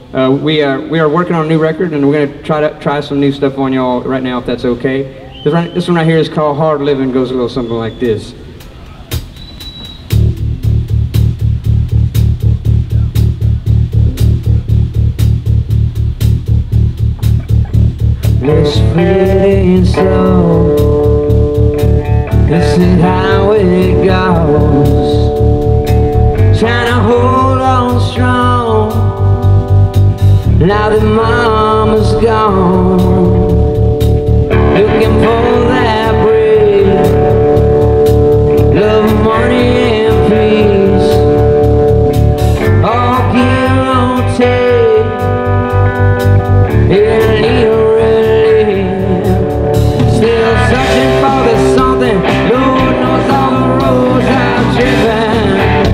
We are working on a new record, and we're gonna try some new stuff on y'all right now, if that's okay. This one right here is called Hard Living. Goes a little something like this. It's pretty slow. This is how it goes. Trying to hold on strong. Now that mama's gone. Looking for that bread. Love, money, and peace. All give or take. Yeah, need a relief. Still searching for the something. Lord knows all the roads I've driven.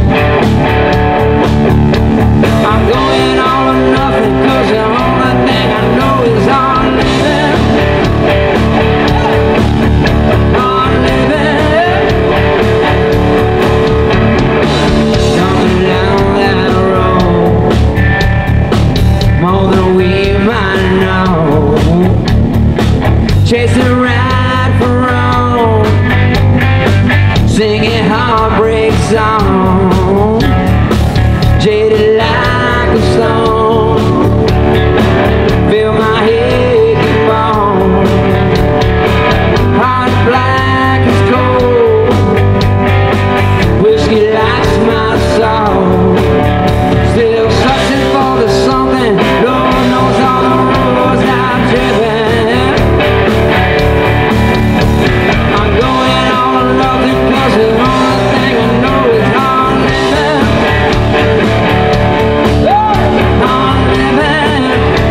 I'm going all or nothing, 'cause the only thing I know is hard living. Hard living. Coming down that road, more than we might know. Chasing right for wrong, singing heartbreak songs. Jaded like a stone, feel my head get bone. Heart black as coal, whiskey lights my soul. Still searching for the something, Lord knows all the roads I've driven. I'm going all or nothing, 'cause the only thing I know is hard living. Hard living.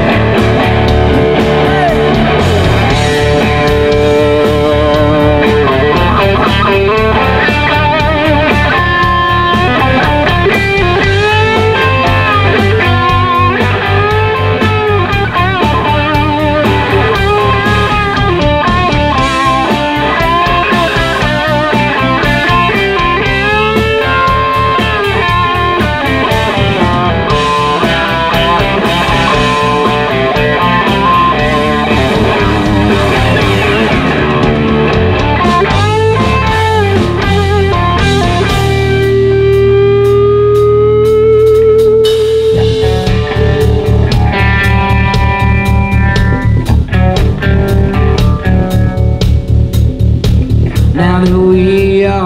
Now that we all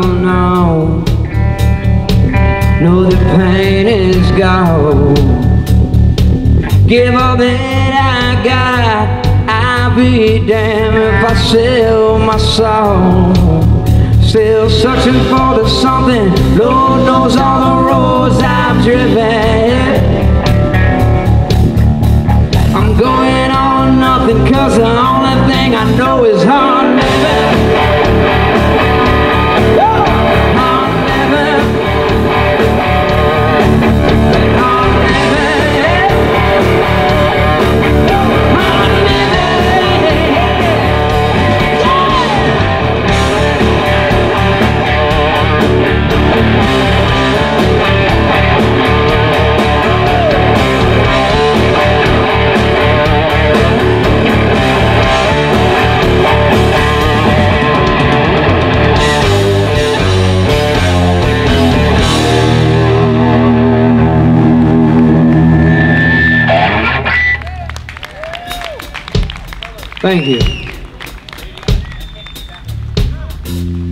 know the pain is gone. Give all that I got, I'll be damned if I sell my soul. Still searching for the something, Lord knows all the roads I've driven. I'm going all or nothing, 'cause the only thing I know is hard living. Hard living. Hard living. Hard Thank you.